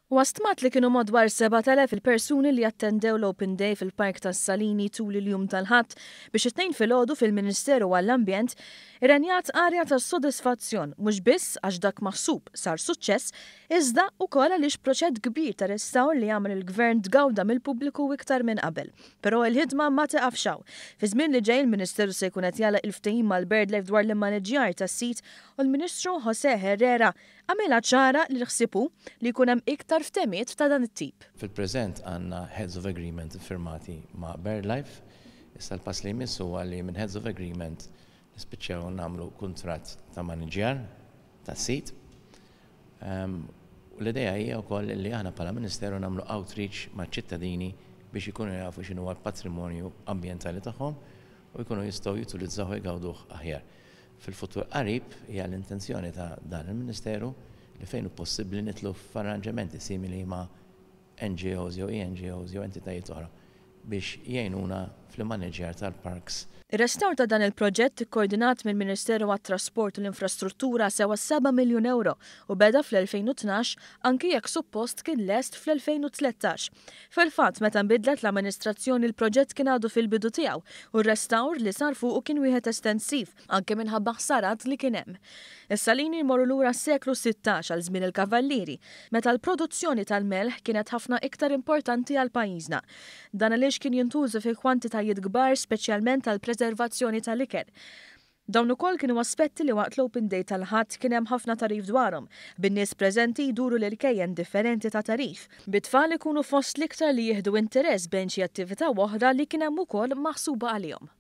Wastmat li kienu madwar 7,000 il-persuni li attendew l-Open Day fil-Park tas-Salini tul il-jum tal-Ħadd biex it-tnejn filgħodu fil-Ministeru għall-Ambjent irenjat arja ta' sodisfazzjon mhux biss għax dak maħsub sar suċċess, iżda wkoll għaliex proċett kbir ta' restawr li jagħmel il-Gvern tgawda mill-pubbliku iktar minn qabel. Però l-ħidma ma tiqafxaw. Fi żmien li ġej il-Ministeru se jkun qed jagħlaq il-ftehim mal-BirdLife dwar l-immaniġġjar tas-sit u l-Ministru José Herrera għamilha ċara li ħsibu li jkun hemm iktar ftehmiet ta' dan it-tip. Fil-preżent għandna Heads of Agreement firmati ma' BirdLife, issa l-pass li jmiss huwa li minn Heads of Agreement nispiċċaw nagħmlu kuntratt ta' maniġjar tas-sit. U l-idea hija wkoll li aħna bħala Ministeru nagħmlu outreach maċ-ċittadini biex ikunu jafu x'inhu l-patrimonju ambjentali tagħhom u jkunu jistgħu jutilizzaw jgawduh aħjar. Fil-futur qarib hija l-intenzjoni ta' dan il-Ministeru li fejn hu possibbli nitlu f'arranġamenti simili ma' NGOs jew ENGOs jew entitajiet oħra biex jgħinuna fl-maniġjar tal-parks. Ir-restawr ta' dan il-proġett ikkoordinat mill-Ministeru għat-Trasport u l-Infrastruttura sewa 7 miljun euro u beda fl-2012 anki jekk suppost kien lest fl-2013. Fil-fatt meta nbidlet l-amministrazzjoni il-proġett kien għadu fil-bidu tiegħu u r-restawr li sar fuq kien wieħed estensiv anke minħabba ħsarat li kien hemm. Is-Salini jmorru lura s-seklu 16 għal żmien il-Kavallieri, meta l-produzzjoni tal-melħ kienet ħafna iktar importanti għal pajjiżna. Dan għaliex kien jintuża fi kwantitajiet kbar speċjalment għal preservazzjoni tal-ikel. Dawn ukoll kienu aspetti li waqt l-Open Day tal-Ħadd kien hemm ħafna tarif dwarhom. Bin-nies preżenti jduru lil kejjen differenti ta' tarif. Bit-tfal ikunu fost l-iktar li jieħdu interess bejn xi attività oħra li kien hemm ukoll maħsuba għalihom.